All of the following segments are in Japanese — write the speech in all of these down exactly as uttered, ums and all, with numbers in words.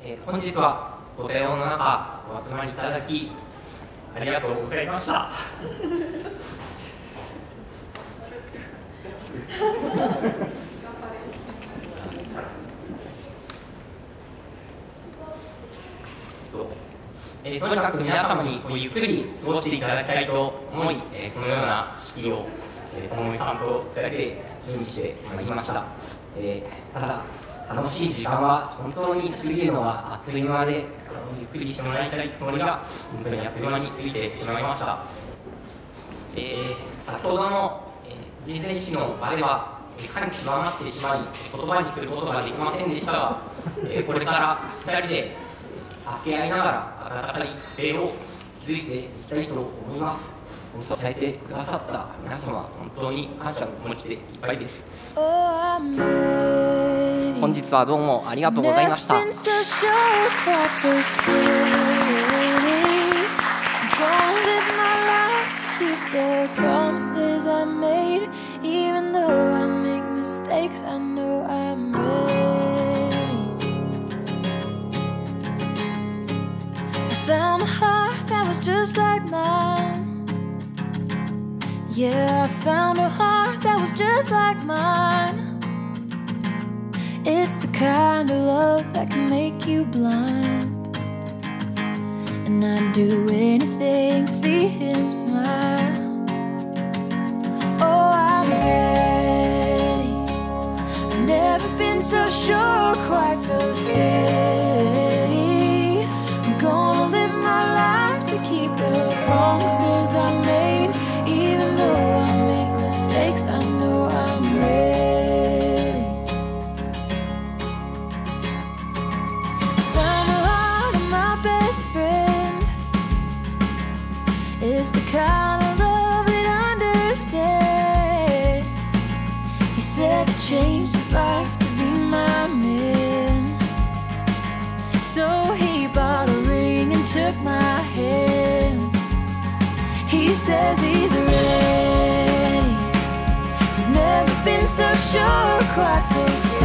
えー、本日はご多様の中お集まりいただきありがとうございました。えー、とにかく皆様にこうゆっくり過ごしていただきたいと思い、えー、このような式を、えー、ともみさんとふたりで準備してまいりました。えー、ただ楽しい時間は本当に過ぎるのはあっという間で、ゆっくりしてもらいたいつもりが本当にあっという間に過ぎてしまいました。えー、先ほどの、えー、人前式の場では感極まってしまい言葉にすることができませんでしたが、えー、これからふたりで助け合いながら温かい家庭を築いていきたいと思います。支えてくださった皆様、本当に感謝の気持ちでいっぱいです。本日はどうもありがとうございました。 Found a heart that was just like mine. Yeah, I found a heart that was just like mine. It's the kind of love that can make you blind. And I'd do anything to see him smile. Oh, I'm ready. I've never been so sure, quite so steady. I'm gonna live my life to keep the promises I made. Even though I make mistakes, I know I'm ready. Found the heart of my best friend. It's the kind of love that understands. He said it changed his life to be my man. So he bought a ring and took my hand. He says he's ready. He's never been so sure, quite so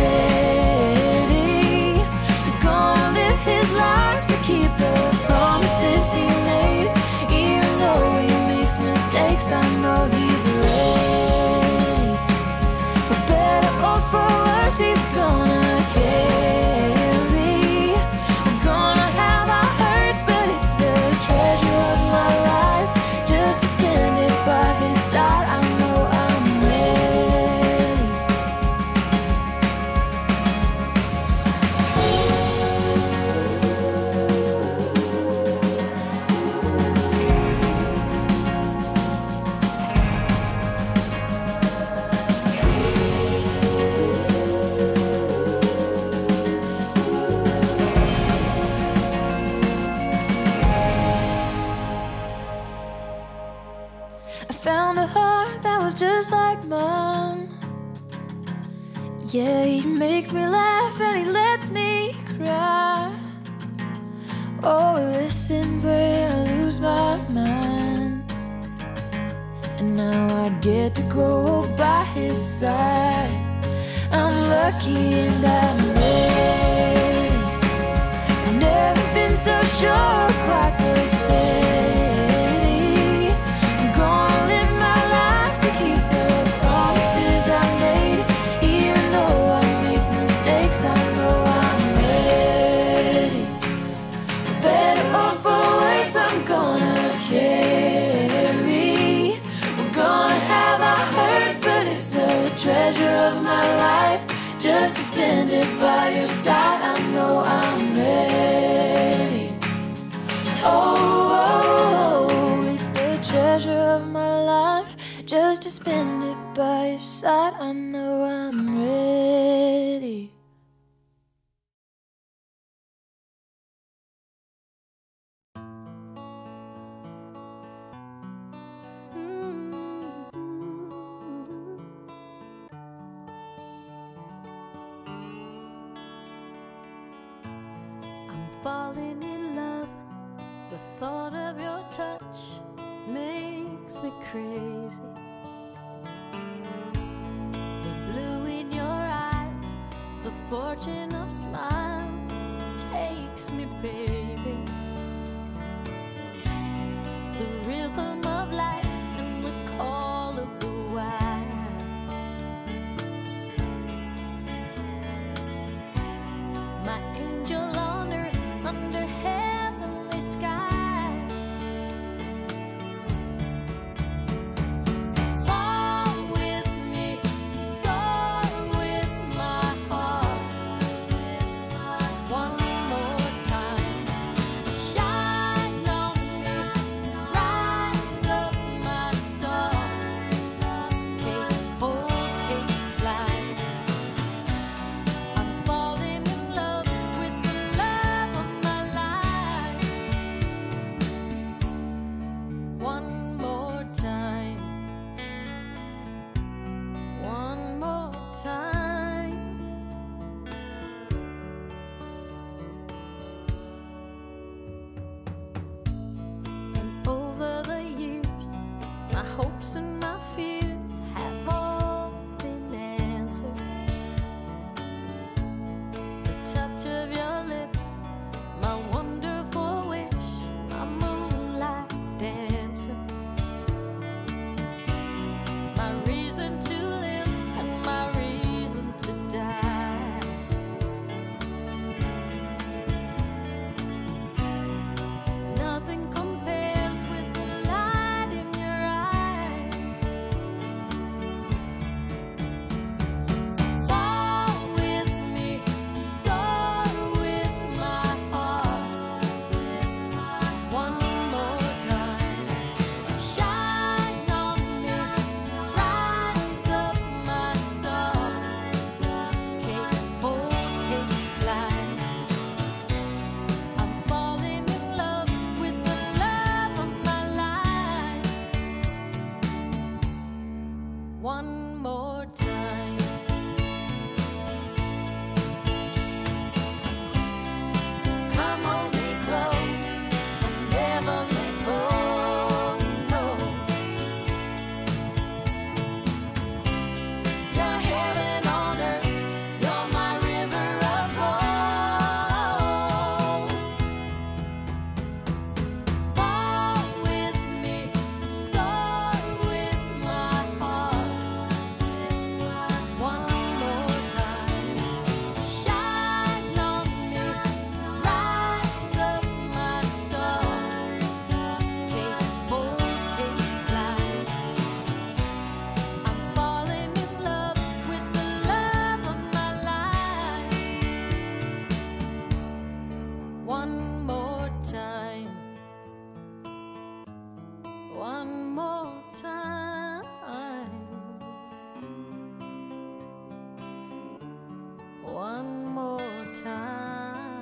steady. He's gonna live his life to keep the promises he made. Even though he makes mistakes, I know he's ready. For better or for worse, he's gonna carry. We're gonna have our hurts, but it's the treasure of my life. Just to spend it by his side, I know I'm ready. I found a heart that was just like mine. Yeah, he makes me laugh and he lets me cry. Oh, he listens when I lose my mind. And now I get to grow by his side. I'm lucky and I'm ready. I've never been so sure, quite so steady. I'm gonna live my life to keep the promises I made. Even though I make mistakes, I know I'm ready. For better or for worse, I'm gonna carry. We're gonna have our hurts, but it's the treasure of my life. Just to spend it by your side, I know I'm ready. Oh, oh, oh, it's the treasure of my life. Just to spend it by your side, I know I'm ready. Falling in love, the thought of your touch makes me crazy. The blue in your eyes, the fortune of smiles, take one more time, one more time.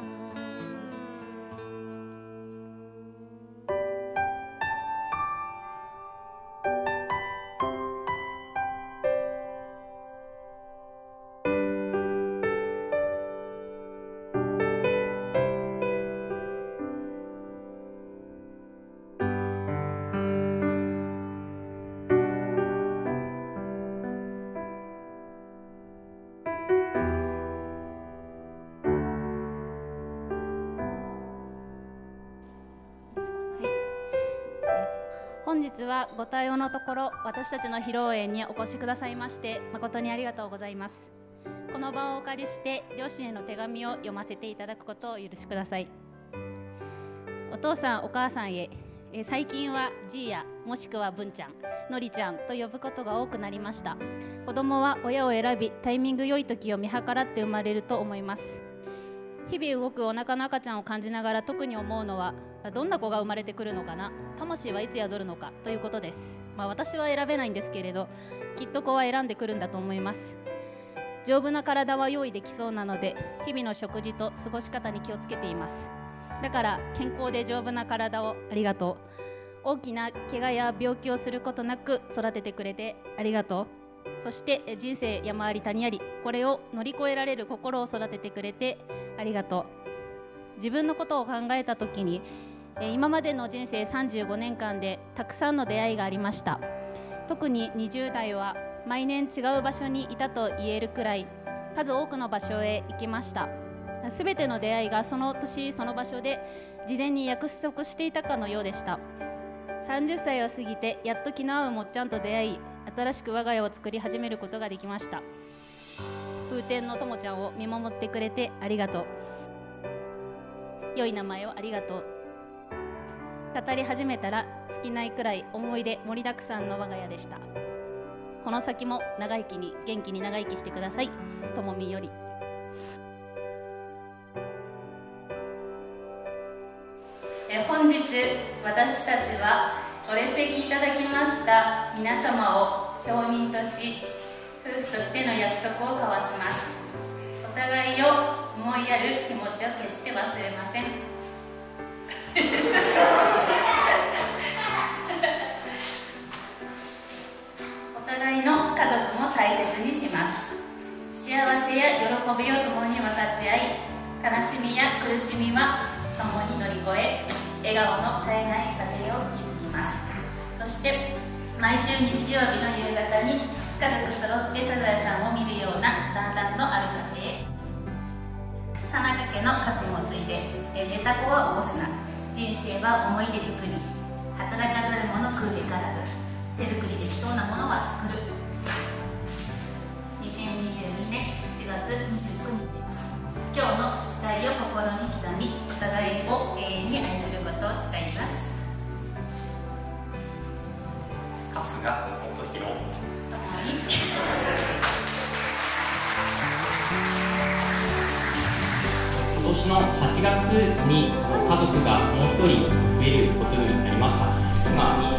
本日はご対応のところ私たちの披露宴にお越しくださいまして誠にありがとうございます。この場をお借りして両親への手紙を読ませていただくことをお許しください。お父さんお母さんへ、え最近はじいやもしくは文ちゃん、のりちゃんと呼ぶことが多くなりました。子供は親を選びタイミング良い時を見計らって生まれると思います。日々動くお腹の赤ちゃんを感じながら特に思うのはどんな子が生まれてくるのかな、魂はいつ宿るのかということです。まあ、私は選べないんですけれどきっと子は選んでくるんだと思います。丈夫な体は用意できそうなので日々の食事と過ごし方に気をつけています。だから健康で丈夫な体をありがとう。大きな怪我や病気をすることなく育ててくれてありがとう。そして人生山あり谷あり、これを乗り越えられる心を育ててくれてありがとう。自分のことを考えた時に今までの人生さんじゅうごねんかんでたくさんの出会いがありました。特ににじゅう代は毎年違う場所にいたと言えるくらい数多くの場所へ行きました。すべての出会いがその年その場所で事前に約束していたかのようでした。さんじゅっさいを過ぎてやっと気の合うもっちゃんと出会い、新しく我が家を作り始めることができました。風天のともちゃんを見守ってくれてありがとう。良い名前をありがとう。語り始めたら尽きないくらい思い出盛りだくさんの我が家でした。この先も長生きに元気に長生きしてください。ともみより。え本日私たちはご列席いただきました皆様を証人とし夫婦としての約束を交わします。お互いを思いやる気持ちを決して忘れません。お互いの家族も大切にします。幸せや喜びを共に分かち合い、悲しみや苦しみは共に乗り越え、笑顔の絶えない家庭を築きます。そして毎週日曜日の夕方に家族揃ってサザエさんを見るような団らんのある家庭。田中家の覚悟をついて、出た子は起こすな、人生は思い出作り、働かざる者食うべからず、手作りできそうなものは作る。にせんにじゅうにねんしがつにじゅうくにち、今日の誓いを心に刻み、お互いを永遠に愛することを誓います。 春日元弘今年のはちがつに家族がもう一人増えることになりました。今